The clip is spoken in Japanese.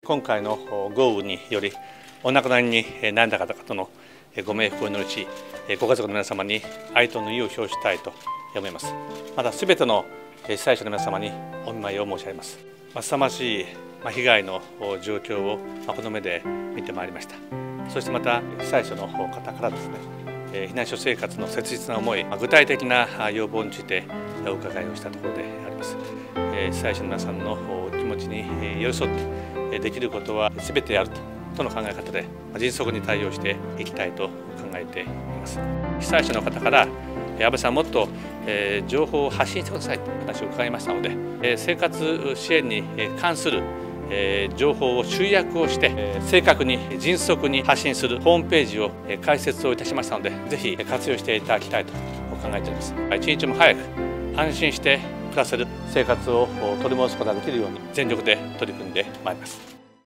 今回の豪雨によりお亡くなりになられた方々のご冥福を祈るし、ご家族の皆様に哀悼の意を表したいと思います。またすべての被災者の皆様にお見舞いを申し上げます。凄まじい被害の状況をこの目で見てまいりました。そしてまた被災者の方からですね、避難所生活の切実な思い、具体的な要望についてお伺いをしたところであります。被災者の皆さんの気持ちに寄り添ってできることは全てやるとの考え方で迅速に対応していきたいと考えています。被災者の方から安倍さんもっと情報を発信してくださいという話を伺いましたので、生活支援に関する情報を集約をして正確に迅速に発信するホームページを開設をいたしましたので、ぜひ活用していただきたいと考えております。一日も早く安心して暮らせる生活を取り戻すことができるように全力で取り組んでまいります。